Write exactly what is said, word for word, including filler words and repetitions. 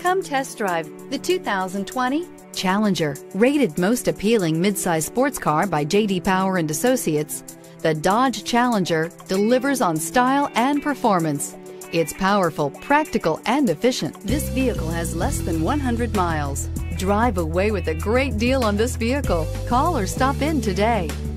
Come test drive the two thousand twenty Challenger. Rated most appealing midsize sports car by J D Power and Associates, the Dodge Challenger delivers on style and performance. It's powerful, practical, and efficient. This vehicle has less than one hundred miles. Drive away with a great deal on this vehicle. Call or stop in today.